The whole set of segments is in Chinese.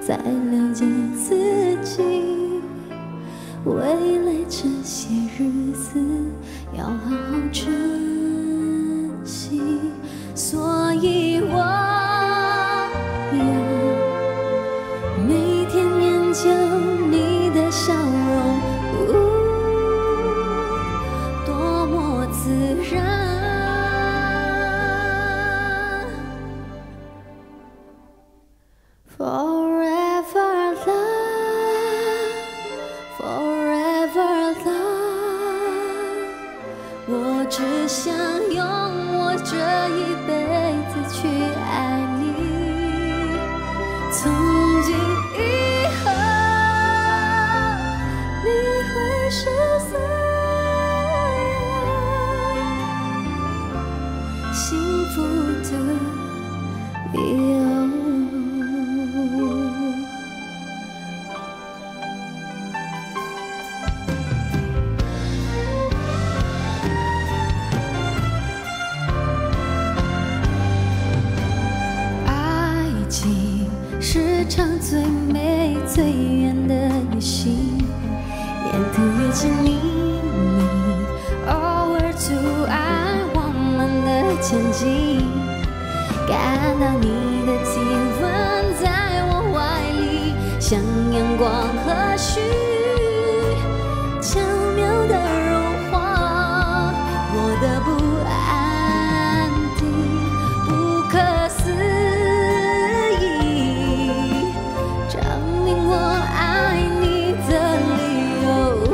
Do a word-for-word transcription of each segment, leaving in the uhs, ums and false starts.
在了解自己。未来这些日子要好好珍惜，所以我要每天研究你的笑容，呜，多么自然。Forever love, forever love， 我只想用我这一辈子去爱你。从今以后，你会是所有幸福的理由。是场最美最远的旅行，沿途越亲密你，偶尔阻碍我们的前进。感到你的体温在我怀里，像阳光和煦，巧妙地融化我的不安定，不可思议。证明我爱你的理由，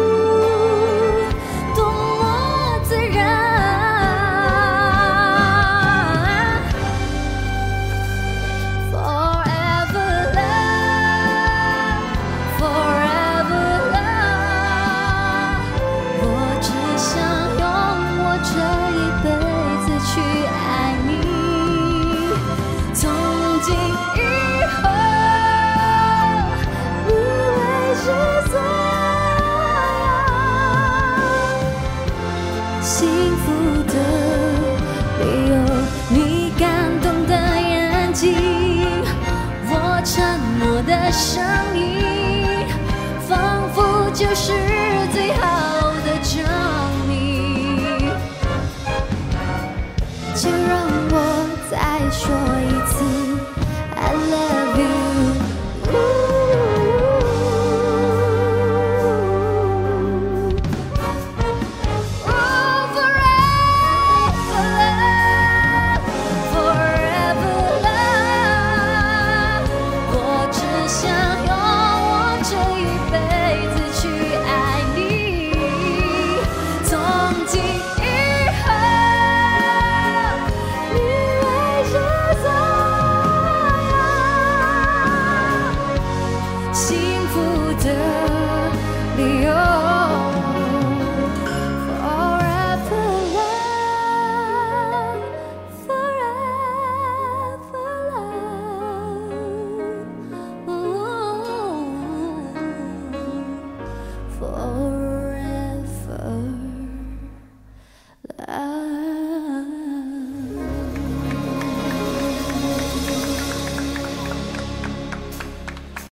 多么自然。Forever love, forever love， 我只想用我这一辈子去爱你。从今以后，是所有幸福的理由，你感动的眼睛，我沉默的声音，仿佛就是最好的证明。就让我再说一次 I love you。幸福的理由 ，Forever love, forever love, oh, forever.